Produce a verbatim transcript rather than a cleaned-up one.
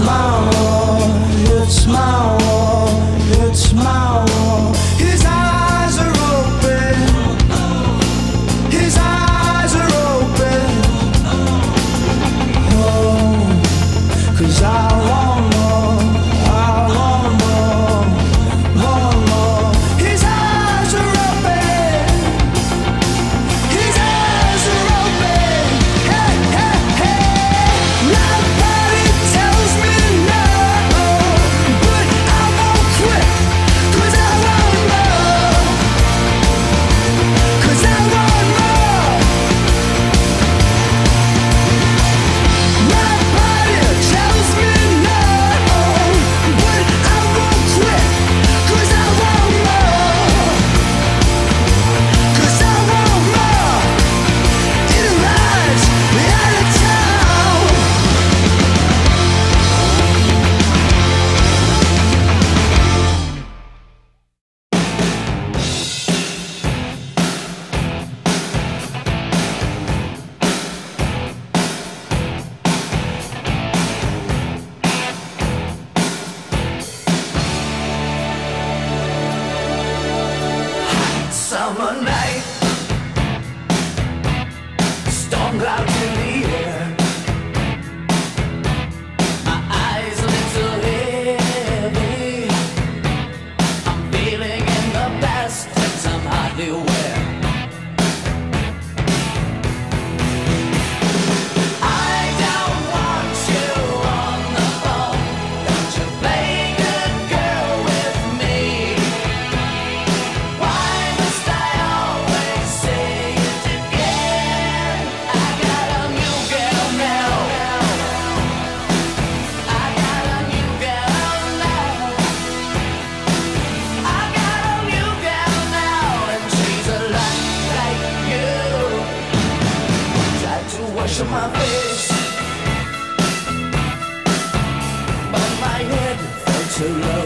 my war, it's my war, it's my war. His eyes are open, his eyes are open. Oh, 'cause I want more, I want more, more, more. His eyes are open, his eyes are open. Hey, hey, hey. My body tells me no, but I won't quit, 'cause I want more, 'cause I want more. My body tells me no, but I won't quit, 'cause I want more, 'cause I want more. It arrives out of town. Summer night, storm clouds in the air. My eyes a little heavy. I'm feeling in the past that I'm hardly aware. I don't want you on the phone. Don't you play good girl with me? Why must I always say it again? I got a new girl now. I got a new girl now. I got a new girl now, and she's a lot like you. Tried to wash my face, but my head felt too low.